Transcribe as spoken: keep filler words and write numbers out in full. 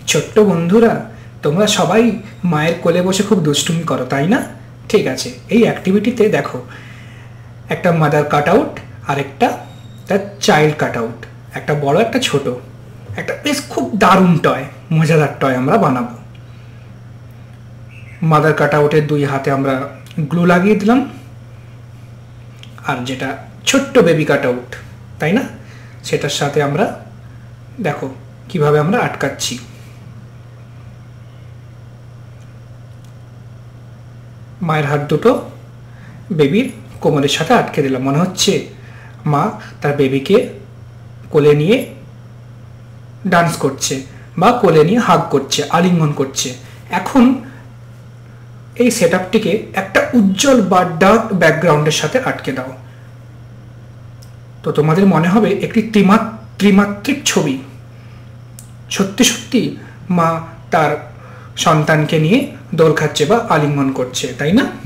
ছোট্ট বন্ধুরা, তোমরা সবাই মায়ের কোলে বসে খুব দুষ্টুমি করো, তাই না? ঠিক আছে, এই অ্যাক্টিভিটিতে দেখো, একটা মাদার কাট আউট আর একটা তার চাইল্ড কাট আউট, একটা বড় একটা ছোট, একটা বেশ খুব দারুণ টয়, মজাদার টয় আমরা বানাবো। মাদার কাট আউটের দুই হাতে আমরা গ্লু লাগিয়ে দিলাম, আর যেটা ছোট্ট বেবি কাট আউট, তাই না, সেটার সাথে আমরা দেখো কিভাবে আমরা আটকাচ্ছি। মায়ের হাত দুটো বেবির কোমরের সাথে আটকে দিলাম, মনে হচ্ছে মা তার বেবিকে কোলে নিয়ে ডান্স করছে বা কোলে নিয়ে হাগ করছে, আলিঙ্গন করছে। এখন এই সেট আপটিকে একটা উজ্জ্বল বা ডার্ক ব্যাকগ্রাউন্ডের সাথে আটকে দাও, তো তোমাদের মনে হবে একটি ত্রিমাত্রিক ছবি। সত্যি সত্যি মা তার সন্তানকে নিয়ে দোল খাচ্ছে বা আলিঙ্গন করছে, তাই না?